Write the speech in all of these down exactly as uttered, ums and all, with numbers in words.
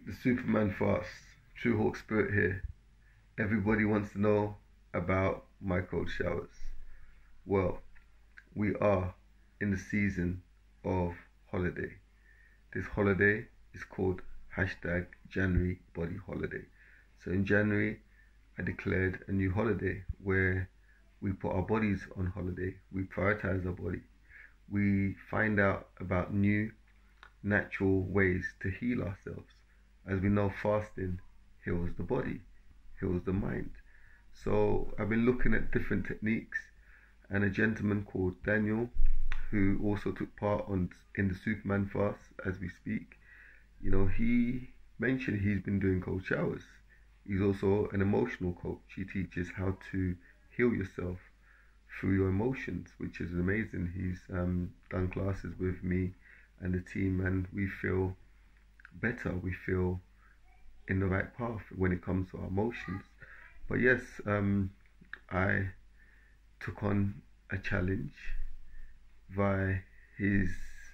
the Superman fast. True Hawk Spirit here. Everybody wants to know about my cold showers. Well, we are in the season of holiday. This holiday is called hashtag January Body Holiday. So in January, I declared a new holiday where we put our bodies on holiday. We prioritize our body. We find out about new natural ways to heal ourselves. As we know, fasting heals the body, heals the mind. So I've been looking at different techniques, and a gentleman called Daniel, who also took part on in the Superman fast as we speak, you know, he mentioned he's been doing cold showers. He's also an emotional coach. He teaches how to heal yourself through your emotions, which is amazing. He's um, done classes with me and the team, and we feel better. We feel in the right path when it comes to our emotions. But yes, um, I took on a challenge by his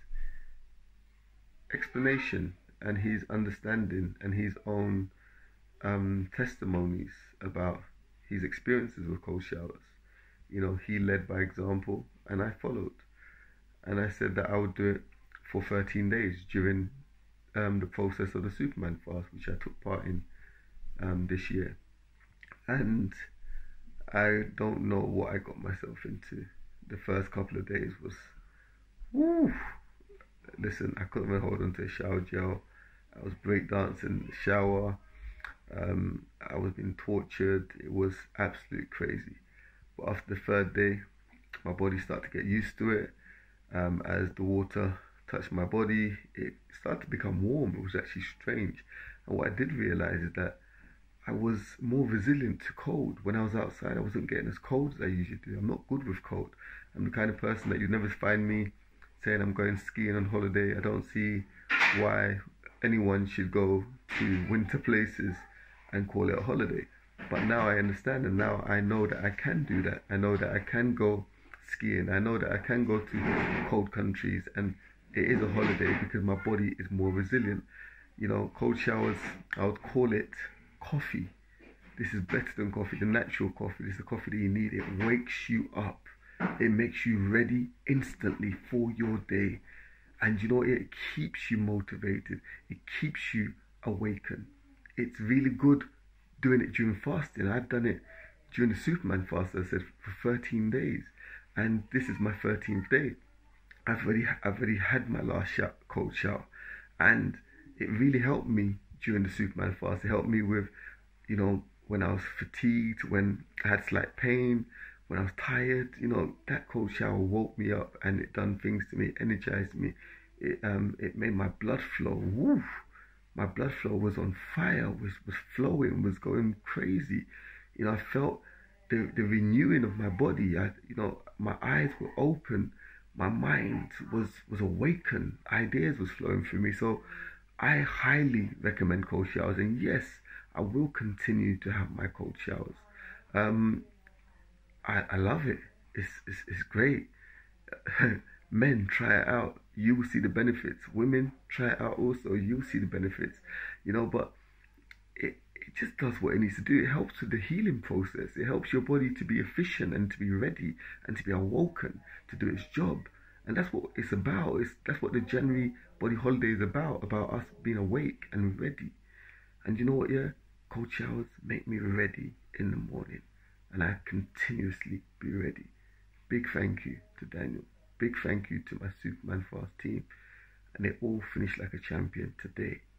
explanation and his understanding and his own um, testimonies about his experiences with cold showers. You know, he led by example and I followed. And I said that I would do it for thirteen days during um, the process of the Superman fast, which I took part in um, this year. And I don't know what I got myself into. The first couple of days was, woo. Listen, I couldn't even hold on to a shower gel. I was breakdancing in the shower. Um, I was being tortured. It was absolutely crazy. But after the third day, my body started to get used to it. Um, as the water touched my body, it started to become warm. It was actually strange. And what I did realize is that I was more resilient to cold. When I was outside, I wasn't getting as cold as I usually do. I'm not good with cold. I'm the kind of person that you'd never find me saying I'm going skiing on holiday. I don't see why anyone should go to winter places and call it a holiday. But now I understand, and now I know that I can do that. I know that I can go skiing. I know that I can go to cold countries, and it is a holiday because my body is more resilient. You know, cold showers, I would call it coffee. This is better than coffee, the natural coffee. This is the coffee that you need. It wakes you up. It makes you ready instantly for your day. And you know, it keeps you motivated. It keeps you awakened. It's really good doing it during fasting. I've done it during the Superman fast, as I said, for thirteen days. And this is my thirteenth day. I've already, I've already had my last shower, cold shower. And it really helped me during the Superman fast. It helped me with, you know, when I was fatigued, when I had slight pain, when I was tired. You know, that cold shower woke me up and it done things to me, energized me. It um it made my blood flow. Woo! My blood flow was on fire, was was flowing, was going crazy. You know, I felt the the renewing of my body. I, you know, my eyes were open, my mind was was awakened. Ideas was flowing through me. So I highly recommend cold showers, and yes, I will continue to have my cold showers. Um, I, I love it. It's, it's, it's great. Men, try it out. You will see the benefits. Women, try it out also. You'll see the benefits. You know, but it, it just does what it needs to do. It helps with the healing process. It helps your body to be efficient and to be ready and to be awoken to do its job. And that's what it's about. It's, that's what the January Body Holiday is about, about us being awake and ready. And you know what, yeah? Cold showers make me ready in the morning. And I continuously be ready. Big thank you to Daniel. Big thank you to my Superman Fast team. And they all finished like a champion today.